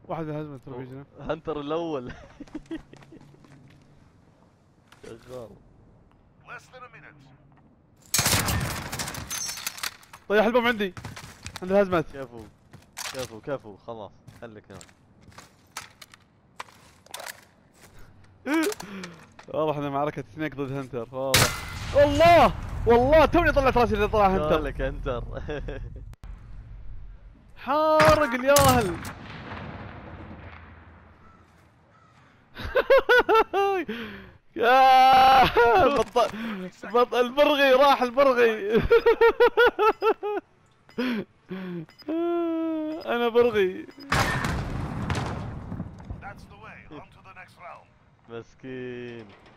واحد هزمة تروفيجن. هنتر الاول. شغال. طيح البوم عندي، عند الهزمات. كفو كفو كفو، خلاص خليك هنا. واضح انها معركة سنيك ضد هنتر، واضح. الله والله توني طلعت راسي اللي طلع هنتر. قالك هنتر. حارق الياهل. يا بط البرغي راح البرغي. انا برغي. مسكين.